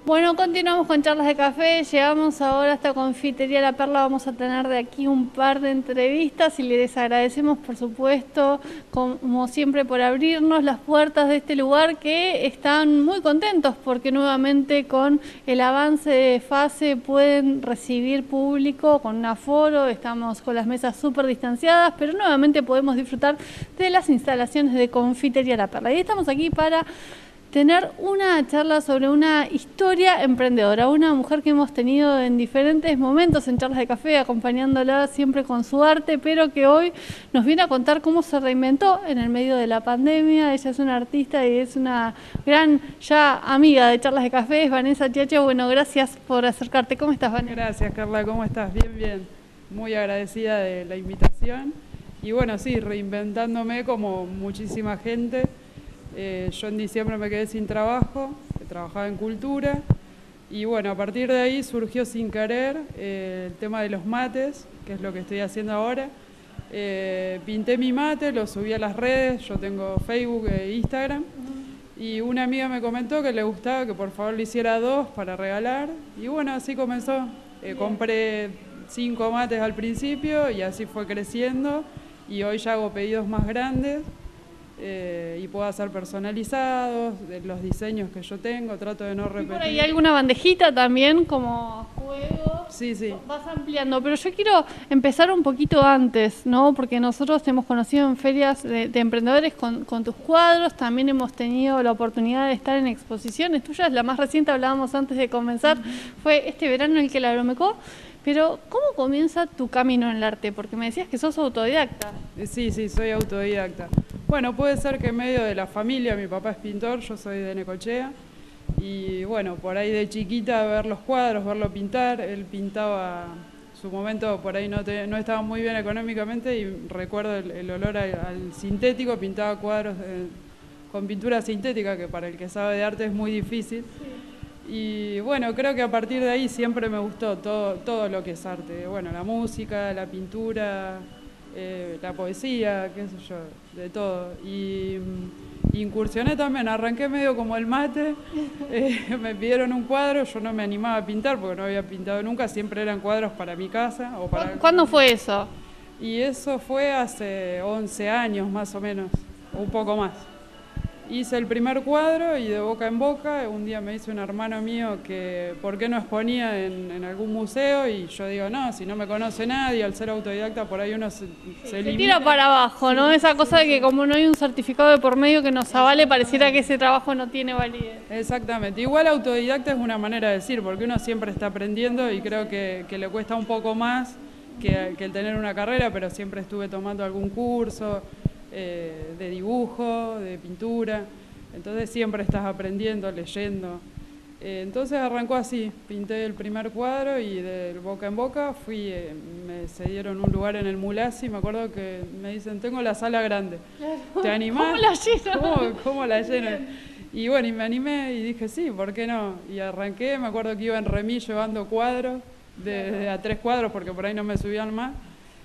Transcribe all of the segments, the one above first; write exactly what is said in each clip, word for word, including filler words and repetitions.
Bueno, continuamos con charlas de café, llegamos ahora a esta confitería La Perla, vamos a tener de aquí un par de entrevistas y les agradecemos por supuesto, como siempre, por abrirnos las puertas de este lugar, que están muy contentos porque nuevamente con el avance de fase pueden recibir público con un aforo, estamos con las mesas súper distanciadas, pero nuevamente podemos disfrutar de las instalaciones de Confitería La Perla. Y estamos aquí para tener una charla sobre una historia emprendedora, una mujer que hemos tenido en diferentes momentos en charlas de café, acompañándola siempre con su arte, pero que hoy nos viene a contar cómo se reinventó en el medio de la pandemia. Ella es una artista y es una gran ya amiga de charlas de café, es Vanessa Chiacho. Bueno, gracias por acercarte. ¿Cómo estás, Vanessa? Gracias, Carla, ¿cómo estás? Bien, bien. Muy agradecida de la invitación. Y bueno, sí, reinventándome como muchísima gente. Eh, yo en diciembre me quedé sin trabajo, trabajaba en cultura, y bueno, a partir de ahí surgió sin querer eh, el tema de los mates, que es lo que estoy haciendo ahora. Eh, pinté mi mate, lo subí a las redes, yo tengo Facebook e Instagram, y una amiga me comentó que le gustaba que por favor le hiciera dos para regalar, y bueno, así comenzó. Eh, compré cinco mates al principio y así fue creciendo, y hoy ya hago pedidos más grandes. Eh, y puedo hacer personalizados, de los diseños que yo tengo, trato de no repetir. ¿Y por ahí alguna bandejita también como juego? Sí, sí. Vas ampliando, pero yo quiero empezar un poquito antes, ¿no? Porque nosotros te hemos conocido en ferias de, de emprendedores con, con tus cuadros, también hemos tenido la oportunidad de estar en exposiciones tuyas, la más reciente hablábamos antes de comenzar, uh-huh. Fue este verano en el que la Bromecó. Pero, ¿cómo comienza tu camino en el arte? Porque me decías que sos autodidacta. Sí, sí, soy autodidacta. Bueno, puede ser que en medio de la familia, mi papá es pintor, yo soy de Necochea, y bueno, por ahí de chiquita ver los cuadros, verlo pintar, él pintaba, su momento por ahí no, te, no estaba muy bien económicamente, y recuerdo el, el olor al, al sintético, pintaba cuadros de, con pintura sintética, que para el que sabe de arte es muy difícil. Sí. Y bueno, creo que a partir de ahí siempre me gustó todo, todo lo que es arte. Bueno, la música, la pintura, eh, la poesía, qué sé yo, de todo. Y mm, incursioné también, arranqué medio como el mate, eh, me pidieron un cuadro, yo no me animaba a pintar porque no había pintado nunca, siempre eran cuadros para mi casa. O para... ¿Cuándo fue eso? Y eso fue hace once años más o menos, o un poco más. Hice el primer cuadro y de boca en boca, un día me dice un hermano mío que por qué no exponía en, en algún museo, y yo digo, no, si no me conoce nadie, al ser autodidacta por ahí uno se, se, se tira para abajo, ¿no? Esa cosa de que como no hay un certificado de por medio que nos avale, pareciera que ese trabajo no tiene validez. Exactamente, igual autodidacta es una manera de decir, porque uno siempre está aprendiendo y creo que, que le cuesta un poco más que, que el tener una carrera, pero siempre estuve tomando algún curso. Eh, de dibujo, de pintura, entonces siempre estás aprendiendo, leyendo. Eh, entonces arrancó así, pinté el primer cuadro y de boca en boca fui, eh, me cedieron un lugar en el Mulasi, me acuerdo que me dicen, tengo la sala grande, ¿te animás? ¿Cómo la lleno? ¿Cómo, cómo la lleno? Y bueno, y me animé y dije, sí, ¿por qué no? Y arranqué, me acuerdo que iba en remis llevando cuadros, de, de a tres cuadros porque por ahí no me subían más.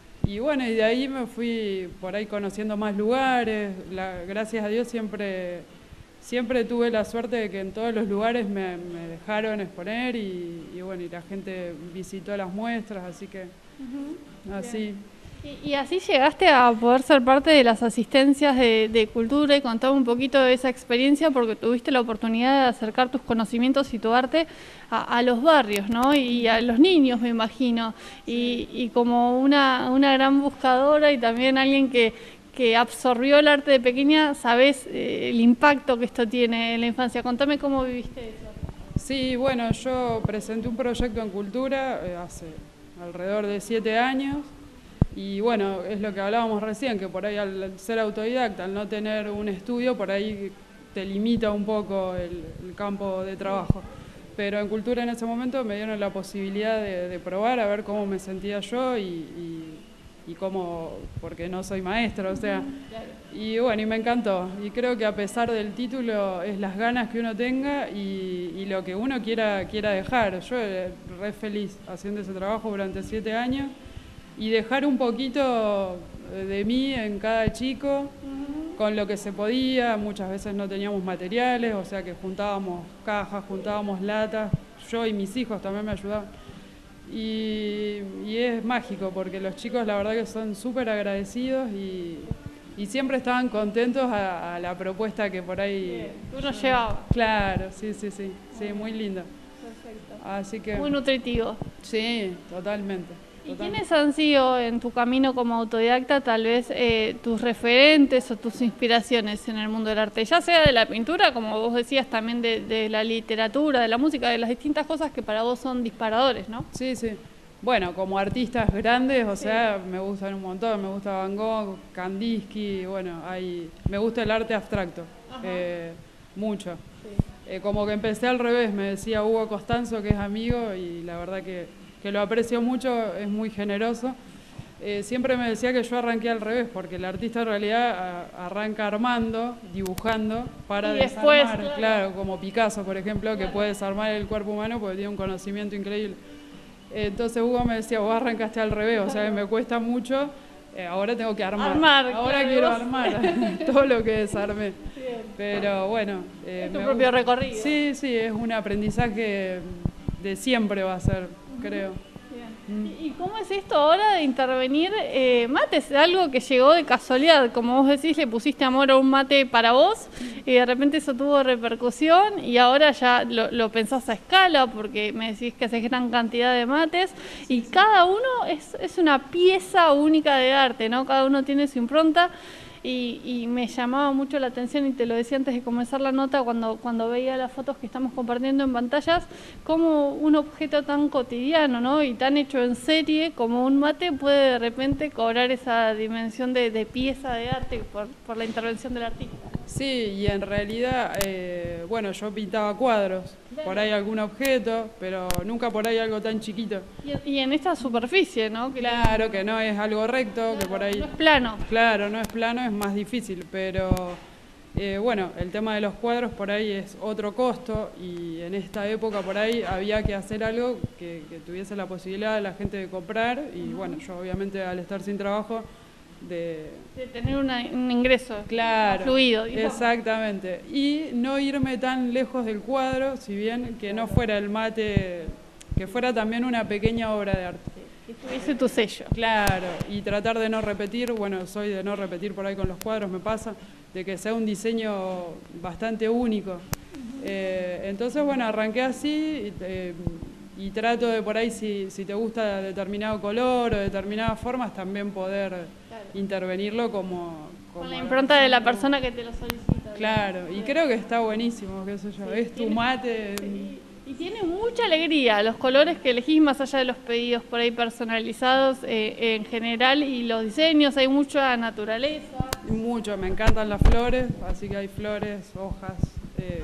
Y bueno, y de ahí me fui por ahí conociendo más lugares. La, gracias a Dios siempre, siempre tuve la suerte de que en todos los lugares me, me dejaron exponer y, y bueno, y la gente visitó las muestras, así que uh-huh. Así. Y, y así llegaste a poder ser parte de las asistencias de, de cultura y contar un poquito de esa experiencia, porque tuviste la oportunidad de acercar tus conocimientos y tu arte a, a los barrios, ¿no? Y a los niños, me imagino. Y, y como una, una gran buscadora y también alguien que, que absorbió el arte de pequeña, sabés eh, el impacto que esto tiene en la infancia. Contame cómo viviste eso. Sí, bueno, yo presenté un proyecto en cultura eh, hace alrededor de siete años. Y bueno, es lo que hablábamos recién, que por ahí al ser autodidacta, al no tener un estudio, por ahí te limita un poco el, el campo de trabajo. Pero en cultura en ese momento me dieron la posibilidad de, de probar a ver cómo me sentía yo y, y, y cómo, porque no soy maestra, o sea, y bueno, y me encantó. Y creo que a pesar del título es las ganas que uno tenga y, y lo que uno quiera, quiera dejar. Yo re feliz haciendo ese trabajo durante siete años. Y dejar un poquito de mí en cada chico, con lo que se podía, muchas veces no teníamos materiales, o sea que juntábamos cajas, juntábamos latas, yo y mis hijos también me ayudaban. Y, y es mágico porque los chicos la verdad que son súper agradecidos y, y siempre estaban contentos a, a la propuesta que por ahí... Uno llevaba. Claro, sí, sí, sí, sí, muy lindo. Perfecto. Así que... Muy nutritivo. Sí, totalmente. ¿Y quiénes han sido en tu camino como autodidacta tal vez eh, tus referentes o tus inspiraciones en el mundo del arte? Ya sea de la pintura, como vos decías, también de, de la literatura, de la música, de las distintas cosas que para vos son disparadores, ¿no? Sí, sí. Bueno, como artistas grandes, o sí. sea, me gustan un montón, me gusta Van Gogh, Kandinsky, bueno, hay, me gusta el arte abstracto, eh, mucho. Sí. Eh, como que empecé al revés, me decía Hugo Costanzo, que es amigo, y la verdad que... que lo aprecio mucho, es muy generoso. Eh, siempre me decía que yo arranqué al revés, porque el artista en realidad a, arranca armando, dibujando, para y desarmar, después, claro. claro, como Picasso, por ejemplo, claro. que puede desarmar el cuerpo humano porque tiene un conocimiento increíble. Eh, entonces Hugo me decía, vos arrancaste al revés, o sea que me cuesta mucho, eh, ahora tengo que armar, armar ahora claro, quiero vos... armar todo lo que desarmé. Bien. Pero bueno. Eh, es tu me propio gusta. recorrido. Sí, sí, es un aprendizaje de siempre va a ser. Creo. Bien. ¿Y cómo es esto ahora de intervenir eh, mates? Algo que llegó de casualidad, como vos decís, le pusiste amor a un mate para vos y de repente eso tuvo repercusión y ahora ya lo, lo pensás a escala porque me decís que haces gran cantidad de mates y cada uno es, es una pieza única de arte, ¿no? Cada uno tiene su impronta. Y, y me llamaba mucho la atención, y te lo decía antes de comenzar la nota, cuando, cuando veía las fotos que estamos compartiendo en pantallas, como un objeto tan cotidiano, ¿no? Y tan hecho en serie como un mate puede de repente cobrar esa dimensión de, de pieza de arte por, por la intervención del artista. Sí, y en realidad, eh, bueno, yo pintaba cuadros, por ahí algún objeto, pero nunca por ahí algo tan chiquito. Y, y en esta superficie, ¿no? Que claro, le... que no es algo recto, claro, que por ahí... No es plano. Claro, no es plano, es más difícil, pero eh, bueno, el tema de los cuadros por ahí es otro costo y en esta época por ahí había que hacer algo que, que tuviese la posibilidad de la gente de comprar y bueno, yo obviamente al estar sin trabajo... De, de tener una, un ingreso claro, fluido. Digamos. Exactamente. Y no irme tan lejos del cuadro, si bien que no fuera el mate, que fuera también una pequeña obra de arte. Que tuviese tu sello. Claro, y tratar de no repetir, bueno, soy de no repetir por ahí con los cuadros, me pasa, de que sea un diseño bastante único. Uh-huh. eh, entonces, bueno, arranqué así eh, y trato de por ahí, si, si te gusta determinado color o determinadas formas, también poder... intervenirlo como, como... Con la impronta de la persona que te lo solicita. Claro, y creo que está buenísimo, qué sé yo, sí, es tu tiene, mate... Sí, y tiene mucha alegría, los colores que elegís más allá de los pedidos por ahí personalizados eh, en general y los diseños, hay mucha naturaleza. Mucho, me encantan las flores, así que hay flores, hojas... Eh,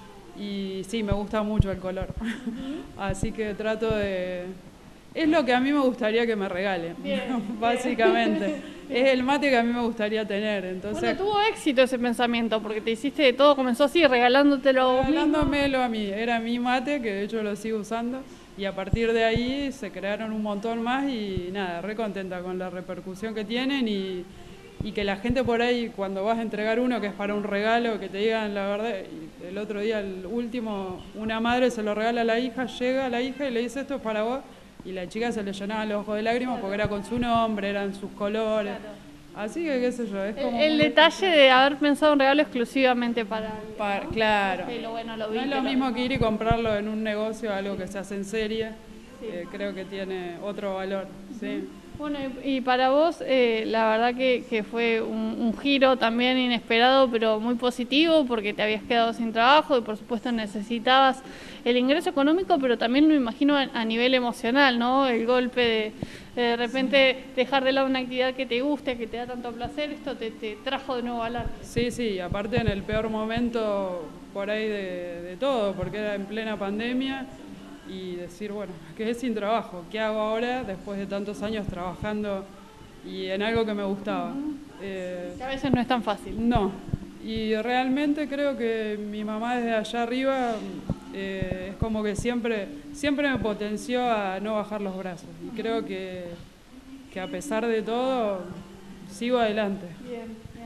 y sí, me gusta mucho el color, uh-huh. Así que trato de... Es lo que a mí me gustaría que me regalen, bien, básicamente. Bien. Es el mate que a mí me gustaría tener. Entonces, bueno, tuvo éxito ese pensamiento, porque te hiciste de todo, comenzó así, regalándotelo vos mismo. Regalándomelo a mí, era mi mate, que de hecho lo sigo usando, y a partir de ahí se crearon un montón más y nada, re contenta con la repercusión que tienen y, y que la gente por ahí, cuando vas a entregar uno que es para un regalo, que te digan la verdad, y el otro día, el último, una madre se lo regala a la hija, llega a la hija y le dice esto es para vos, y la chica se le llenaban los ojos de lágrimas, claro, porque era con su nombre, eran sus colores. Claro. Así que, qué sé yo, es como... El, el detalle de haber pensado un regalo exclusivamente para... para ¿no? Claro. Lo bueno, lo vi, no es lo mismo que ir y comprarlo en un negocio, algo que se hace en serie. Sí. Eh, creo que tiene otro valor, uh-huh. Sí. Bueno, y, y para vos, eh, la verdad que, que fue un, un giro también inesperado, pero muy positivo, porque te habías quedado sin trabajo y por supuesto necesitabas el ingreso económico, pero también me imagino a, a nivel emocional, ¿no? El golpe de de, de repente sí. Dejar de lado una actividad que te guste, que te da tanto placer, esto te, te trajo de nuevo al arte. Sí, sí, aparte en el peor momento por ahí de, de todo, porque era en plena pandemia. Y decir, bueno, quedé sin trabajo, ¿qué hago ahora después de tantos años trabajando y en algo que me gustaba? Uh-huh. eh, que a veces no es tan fácil. No, y realmente creo que mi mamá desde allá arriba eh, es como que siempre, siempre me potenció a no bajar los brazos y uh-huh. Creo que, que a pesar de todo sigo adelante. Bien, bien.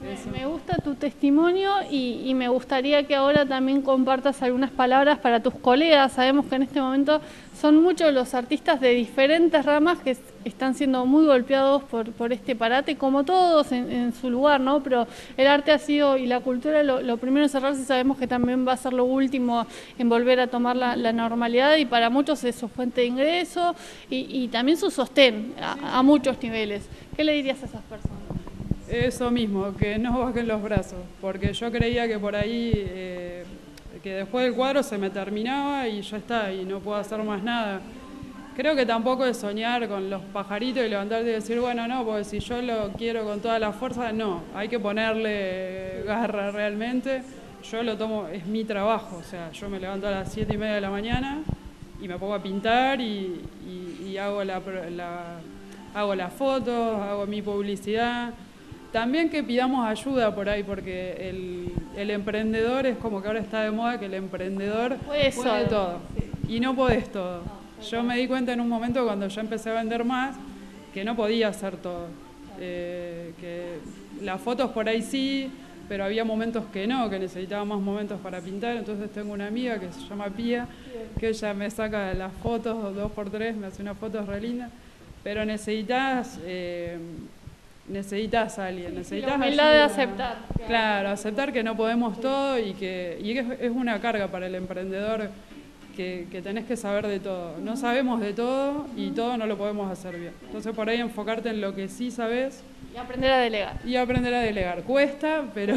Eso. Me gusta tu testimonio y, y me gustaría que ahora también compartas algunas palabras para tus colegas. Sabemos que en este momento son muchos los artistas de diferentes ramas que están siendo muy golpeados por, por este parate, como todos en, en su lugar, ¿no? Pero el arte ha sido, y la cultura, lo, lo primero en cerrarse, sabemos que también va a ser lo último en volver a tomar la, la normalidad, y para muchos es su fuente de ingreso y, y también su sostén a, a muchos niveles. ¿Qué le dirías a esas personas? Eso mismo, que no bajen los brazos, porque yo creía que por ahí, eh, que después del cuadro se me terminaba y ya está, y no puedo hacer más nada. Creo que tampoco es soñar con los pajaritos y levantarte y decir, bueno, no, porque si yo lo quiero con toda la fuerza, no, hay que ponerle garra realmente. Yo lo tomo, es mi trabajo, o sea, yo me levanto a las siete y media de la mañana y me pongo a pintar y, y, y hago, la, la, hago las fotos, hago mi publicidad. También que pidamos ayuda por ahí, porque el, el emprendedor es como que ahora está de moda que el emprendedor puede, puede todo, sí. Y no podés todo. No, yo me di cuenta en un momento cuando ya empecé a vender más que no podía hacer todo. Eh, que las fotos por ahí sí, pero había momentos que no, que necesitaba más momentos para pintar. Entonces tengo una amiga que se llama Pía, que ella me saca las fotos dos por tres, me hace unas fotos re lindas, pero necesitas... Eh, necesitas a alguien, necesitas la humildad de aceptar. Claro, aceptar que no podemos todo y que y es, es una carga para el emprendedor que, que tenés que saber de todo. No sabemos de todo y todo no lo podemos hacer bien. Entonces por ahí enfocarte en lo que sí sabes. Y aprender a delegar. Y aprender a delegar. Cuesta, pero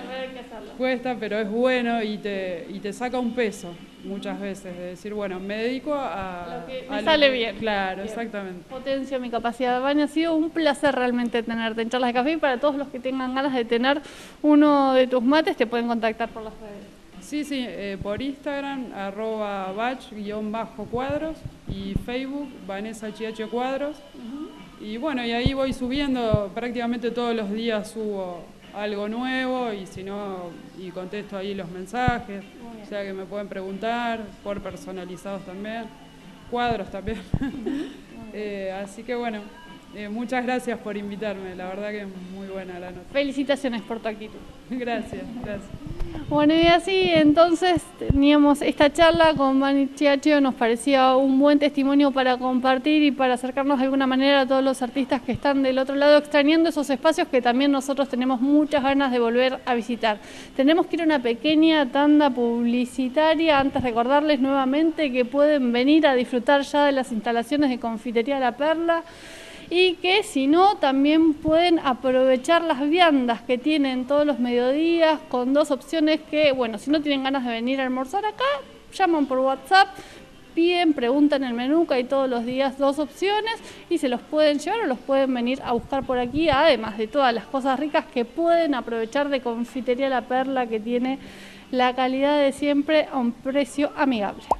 cuesta, pero es bueno y te, y te saca un peso muchas veces de decir, bueno, me dedico a... Lo que a me sale lo, bien. Claro, bien. Exactamente. Potencio mi capacidad. Vania, ha sido un placer realmente tenerte en Charlas de Café, y para todos los que tengan ganas de tener uno de tus mates te pueden contactar por las redes. Sí, sí, eh, por Instagram, arroba bach guión bajo cuadros, y Facebook, Vanessa Chiache Cuadros. Uh-huh. Y bueno, y ahí voy subiendo, prácticamente todos los días subo algo nuevo, y si no, y contesto ahí los mensajes, o sea que me pueden preguntar, por personalizados también, cuadros también. Uh-huh. eh, así que bueno, eh, muchas gracias por invitarme, la verdad que es muy buena la nota. Felicitaciones por tu actitud. Gracias, gracias. Bueno, y así entonces teníamos esta charla con Vani Chiache. Nos parecía un buen testimonio para compartir y para acercarnos de alguna manera a todos los artistas que están del otro lado, extrañando esos espacios que también nosotros tenemos muchas ganas de volver a visitar. Tenemos que ir a una pequeña tanda publicitaria. Antes recordarles nuevamente que pueden venir a disfrutar ya de las instalaciones de Confitería La Perla, y que si no, también pueden aprovechar las viandas que tienen todos los mediodías, con dos opciones que, bueno, si no tienen ganas de venir a almorzar acá, llaman por WhatsApp, piden, preguntan el menú, que hay todos los días dos opciones, y se los pueden llevar o los pueden venir a buscar por aquí, además de todas las cosas ricas que pueden aprovechar de Confitería La Perla, que tiene la calidad de siempre a un precio amigable.